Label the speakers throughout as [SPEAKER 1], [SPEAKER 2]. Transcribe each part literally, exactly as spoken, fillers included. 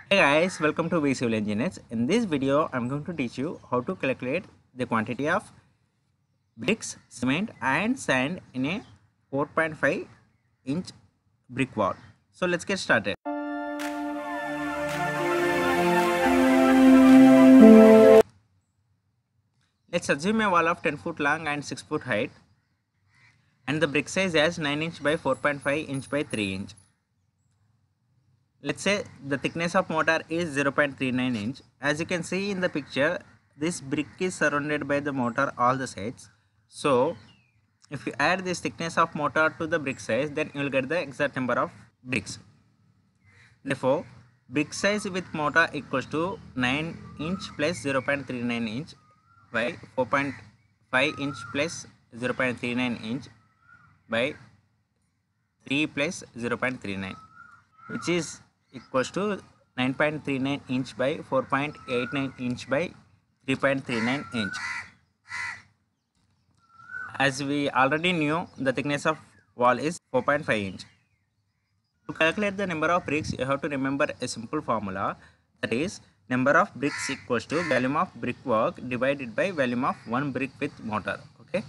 [SPEAKER 1] Hey guys, welcome to V Civil Engineers. In this video, I'm going to teach you how to calculate the quantity of bricks, cement and sand in a four point five inch brick wall. So let's get started. Let's assume a wall of ten foot long and six foot height and the brick size as nine inch by four point five inch by three inch. Let's say the thickness of mortar is zero point three nine inch. As you can see in the picture, this brick is surrounded by the mortar all the sides. So if you add this thickness of mortar to the brick size, then you will get the exact number of bricks. Therefore, brick size with mortar equals to nine inch plus zero point three nine inch by four point five inch plus zero point three nine inch by three plus zero point three nine, which is equals to nine point three nine inch by four point eight nine inch by three point three nine inch. As we already knew, the thickness of wall is four point five inch. To calculate the number of bricks, you have to remember a simple formula, that is number of bricks equals to volume of brickwork divided by volume of one brick with mortar. Okay.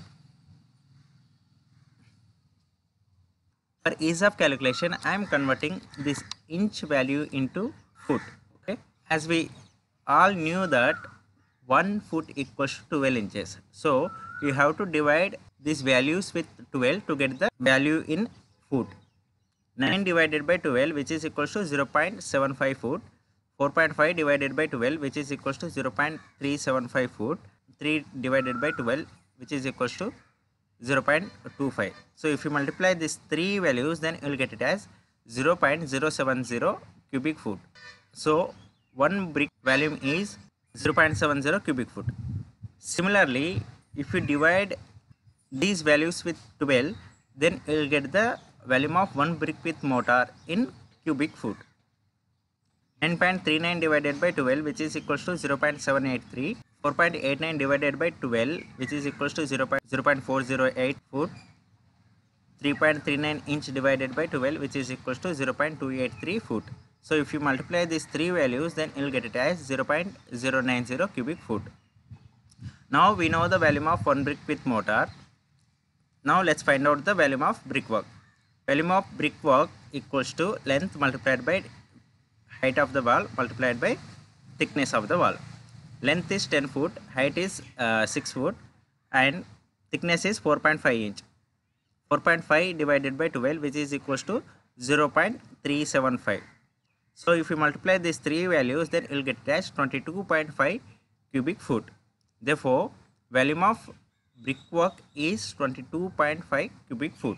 [SPEAKER 1] For ease of calculation, I am converting this inch value into foot. Okay. As we all knew that one foot equals to twelve inches. So you have to divide these values with twelve to get the value in foot. nine divided by twelve, which is equals to zero point seven five foot. four point five divided by twelve, which is equals to zero point three seven five foot. three divided by twelve, which is equals to zero point two five. So if you multiply these three values, then you will get it as zero point zero seven zero cubic foot. So one brick volume is zero point seven zero cubic foot. Similarly, if you divide these values with twelve, then you will get the volume of one brick with mortar in cubic foot. nine point three nine divided by twelve, which is equals to zero point seven eight three. four point eight nine divided by twelve, which is equals to zero point four zero eight foot. three point three nine inch divided by twelve, which is equals to zero point two eight three foot. So if you multiply these three values, then you will get it as zero point zero nine zero cubic foot. Now we know the volume of one brick with mortar. Now let's find out the volume of brickwork. Volume of brickwork equals to length multiplied by height of the wall multiplied by thickness of the wall. Length is ten foot, height is uh, six foot and thickness is four point five inch. four point five divided by twelve, which is equals to zero point three seven five. So if you multiply these three values, then you will get it as twenty-two point five cubic foot. Therefore, volume of brickwork is twenty-two point five cubic foot.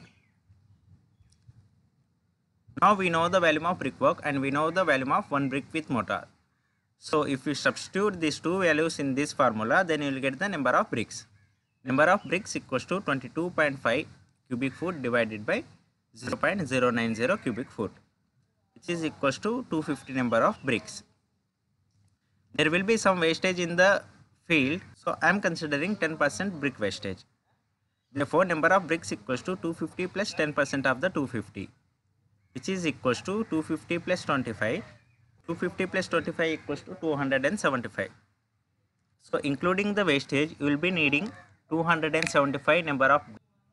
[SPEAKER 1] Now we know the volume of brickwork and we know the volume of one brick with mortar. So if you substitute these two values in this formula, then you will get the number of bricks. Number of bricks equals to twenty-two point five cubic foot divided by zero point zero nine zero cubic foot, which is equals to two hundred fifty number of bricks. There will be some wastage in the field, so I am considering ten percent brick wastage. Therefore, number of bricks equals to two hundred fifty plus ten percent of the two hundred fifty, which is equals to two hundred fifty plus twenty-five. two hundred fifty plus twenty-five equals to two hundred seventy-five. So including the wastage, you will be needing two hundred seventy-five number of.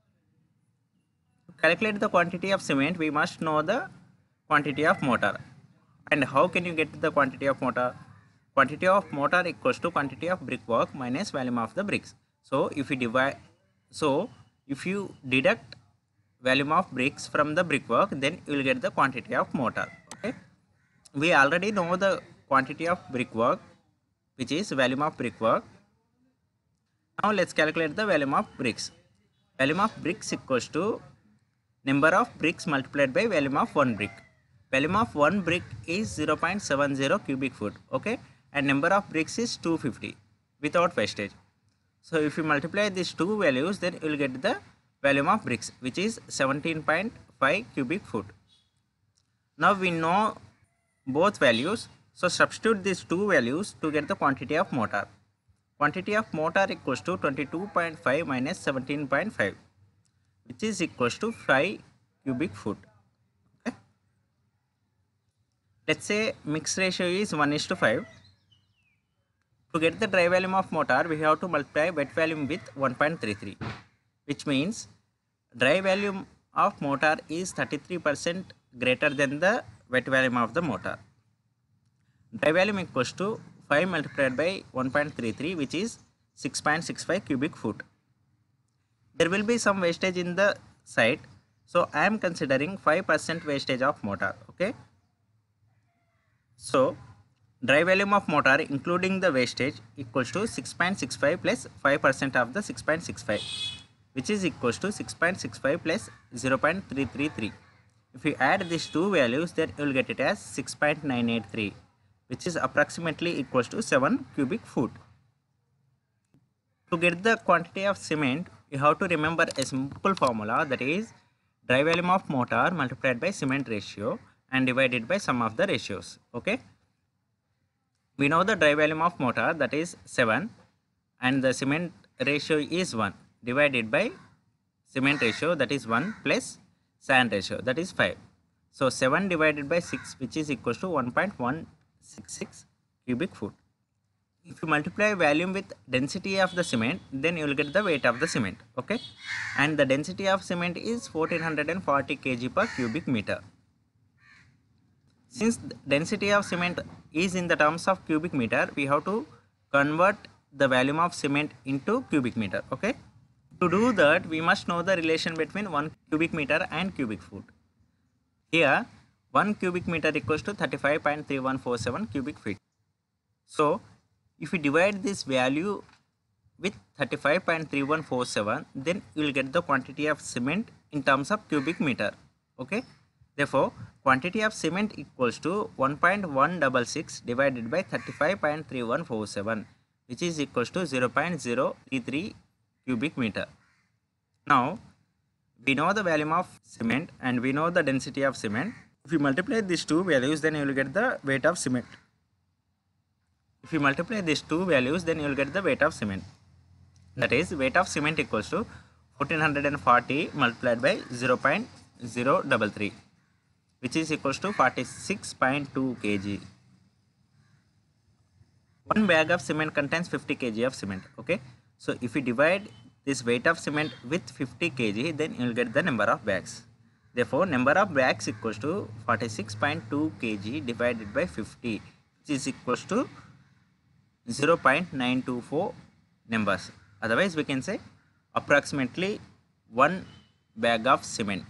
[SPEAKER 1] To calculate the quantity of cement, we must know the quantity of mortar. And how can you get the quantity of mortar? Quantity of mortar equals to quantity of brickwork minus volume of the bricks. So if you divide, so if you deduct volume of bricks from the brickwork, then you will get the quantity of mortar. Okay. We already know the quantity of brickwork, which is volume of brickwork. Now let's calculate the volume of bricks. Volume of bricks equals to number of bricks multiplied by volume of one brick. Volume of one brick is zero point seven zero cubic foot. Okay, and number of bricks is two hundred fifty without wastage. So if you multiply these two values, then you will get the volume of bricks, which is seventeen point five cubic foot. Now we know both values, so substitute these two values to get the quantity of mortar. Quantity of mortar equals to twenty-two point five minus seventeen point five, which is equals to five cubic foot. Okay. Let's say mix ratio is one is to five. To get the dry volume of mortar, we have to multiply wet volume with one point three three, which means dry volume of mortar is thirty-three percent greater than the wet volume of the mortar. Dry volume equals to five multiplied by one point three three, which is six point six five cubic foot. There will be some wastage in the site, so I am considering five percent wastage of mortar. Okay. So dry volume of mortar including the wastage equals to six point six five plus five percent of the six point six five, which is equals to six point six five plus zero point three three three. If you add these two values, then you will get it as six point nine eight three, which is approximately equals to seven cubic foot. To get the quantity of cement, you have to remember a simple formula, that is dry volume of mortar multiplied by cement ratio and divided by sum of the ratios. Okay. We know the dry volume of mortar, that is seven, and the cement ratio is one, divided by cement ratio, that is one, plus sand ratio, that is five. So seven divided by six, which is equals to one point one six six cubic foot. If you multiply volume with density of the cement, then you will get the weight of the cement. Okay, and the density of cement is fourteen forty kilograms per cubic meter. Since the density of cement is in the terms of cubic meter, we have to convert the volume of cement into cubic meter. Okay, to do that, we must know the relation between one cubic meter and cubic foot. Here one cubic meter equals to thirty-five point three one four seven cubic feet. So if we divide this value with thirty-five point three one four seven, then you will get the quantity of cement in terms of cubic meter. Okay, therefore quantity of cement equals to one point one six six divided by thirty-five point three one four seven, which is equals to zero point zero three three cubic meter. Now we know the volume of cement and we know the density of cement. If you multiply these two values, then you will get the weight of cement. If you multiply these two values, then you will get the weight of cement. That is, weight of cement equals to fourteen forty multiplied by zero point zero three three, which is equals to forty-six point two kilograms. One bag of cement contains fifty kilograms of cement. Okay, so if you divide this weight of cement with fifty kilograms, then you will get the number of bags. Therefore, number of bags equals to forty-six point two kilograms divided by fifty, which is equals to zero point nine two four numbers. Otherwise, we can say approximately one bag of cement.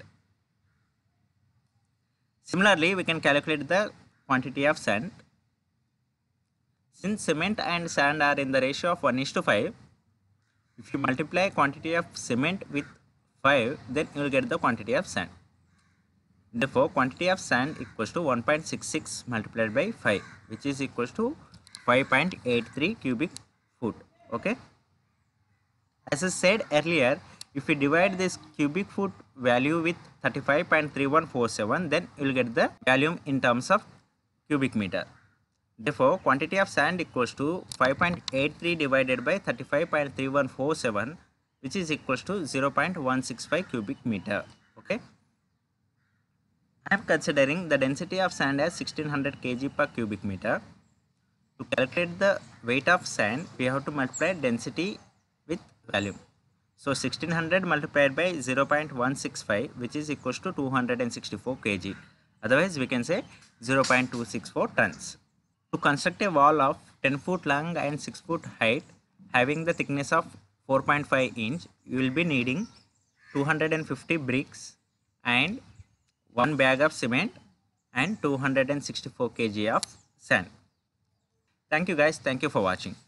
[SPEAKER 1] Similarly, we can calculate the quantity of sand. Since cement and sand are in the ratio of one is to five, if you multiply quantity of cement with five, then you will get the quantity of sand. Therefore, quantity of sand equals to one point six six multiplied by five, which is equals to five point eight three cubic foot. Okay. As I said earlier, if we divide this cubic foot value with thirty-five point three one four seven, then you will get the volume in terms of cubic meter. Therefore, quantity of sand equals to five point eight three divided by thirty-five point three one four seven, which is equals to zero point one six five cubic meter. Okay. I am considering the density of sand as sixteen hundred kilograms per cubic meter. To calculate the weight of sand, we have to multiply density with volume. So sixteen hundred multiplied by zero point one six five, which is equals to two hundred sixty-four kilograms. Otherwise, we can say zero point two six four tons. To construct a wall of ten foot long and six foot height having the thickness of four point five inch, you will be needing two hundred fifty bricks and one bag of cement and two hundred sixty-four kilograms of sand. Thank you guys. Thank you for watching.